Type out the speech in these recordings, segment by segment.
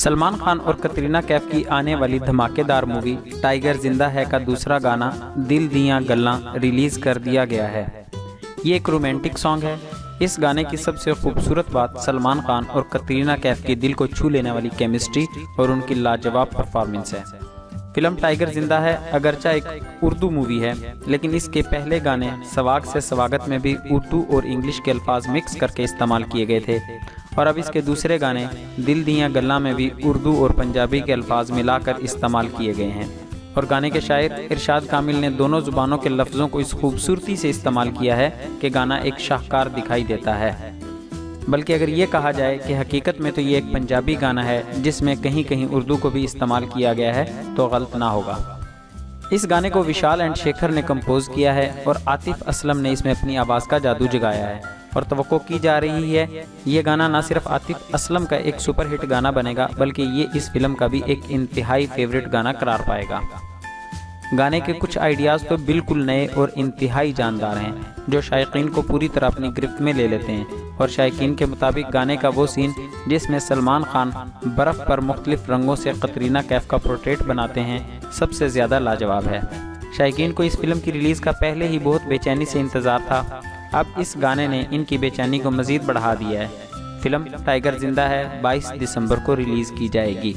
सलमान खान और कतरीना कैफ की आने वाली धमाकेदार मूवी टाइगर जिंदा है का दूसरा गाना दिल दियां गल्लां रिलीज कर दिया गया है। ये एक रोमांटिक सॉन्ग है। इस गाने की सबसे खूबसूरत बात सलमान खान और कतरीना कैफ की दिल को छू लेने वाली केमिस्ट्री और उनकी लाजवाब परफॉर्मेंस है। फिल्म टाइगर जिंदा है अगरचा एक उर्दू मूवी है, लेकिन इसके पहले गाने सवाग से स्वागत में भी उर्दू और इंग्लिश के अल्फाज मिक्स करके इस्तेमाल किए गए थे, और अब इसके दूसरे गाने दिल दियां गल्लां में भी उर्दू और पंजाबी के अल्फाज मिलाकर इस्तेमाल किए गए हैं। और गाने के शायर इरशाद कामिल ने दोनों जुबानों के लफ्ज़ों को इस खूबसूरती से इस्तेमाल किया है कि गाना एक शाहकार दिखाई देता है। बल्कि अगर ये कहा जाए कि हकीकत में तो ये एक पंजाबी गाना है जिसमें कहीं कहीं उर्दू को भी इस्तेमाल किया गया है तो गलत ना होगा। इस गाने को विशाल एंड शेखर ने कंपोज किया है और आतिफ असलम ने इसमें अपनी आवाज़ का जादू जगाया है, और तवक्को की जा रही है ये गाना ना सिर्फ आतिफ असलम का एक सुपरहिट गाना बनेगा, बल्कि ये इस फिल्म का भी एक इंतहाई फेवरेट गाना करार पाएगा। गाने के कुछ आइडियाज़ तो बिल्कुल नए और इंतहाई जानदार हैं, जो शायकीन को पूरी तरह अपनी गिरफ्त में ले लेते हैं। और शायकीन के मुताबिक गाने का वो सीन जिसमें सलमान खान बर्फ़ पर मुख्तलिफ रंगों से कतरीना कैफ का पोर्ट्रेट बनाते हैं सबसे ज़्यादा लाजवाब है। शायकीन को इस फिल्म की रिलीज़ का पहले ही बहुत बेचैनी से इंतज़ार था। अब इस गाने ने इनकी बेचैनी को मज़ीद बढ़ा दिया है। फिल्म टाइगर जिंदा है 22 दिसंबर को रिलीज़ की जाएगी।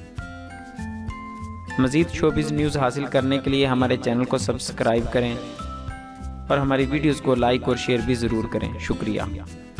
मज़ीद शोबिज़ न्यूज़ हासिल करने के लिए हमारे चैनल को सब्सक्राइब करें और हमारी वीडियोज़ को लाइक और शेयर भी ज़रूर करें। शुक्रिया।